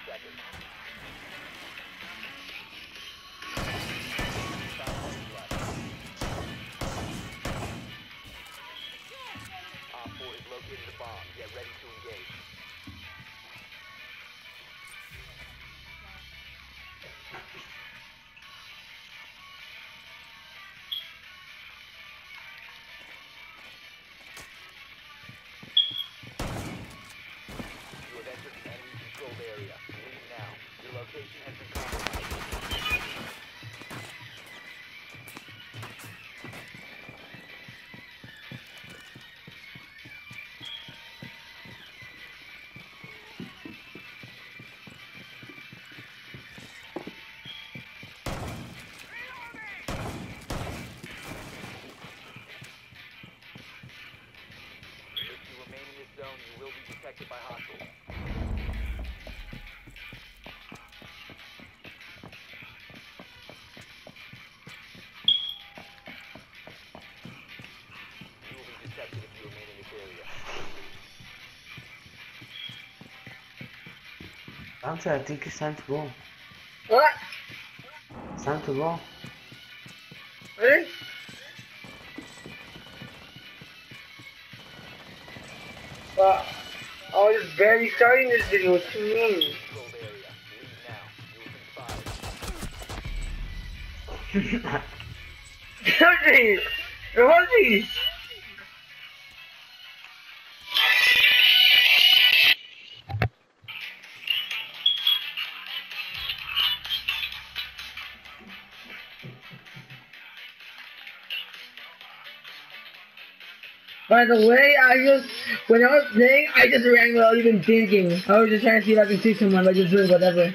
seconds. Op 4 has located a bomb. Get ready to engage. You have entered the enemy-controlled area. Leave now. Your location has been compromised. If you remain in this zone, you will be detected by hostiles. You will be detected if you remain in this area. Dante, I think it's time to go. What? It's time to go. Really? Well, I was just barely starting this video. What you mean? Controlled area. Leave now. You will be spotted. Seriously! Seriously! By the way, when I was playing, I just ran without even thinking. I was just trying to see if I can see someone, like just doing whatever.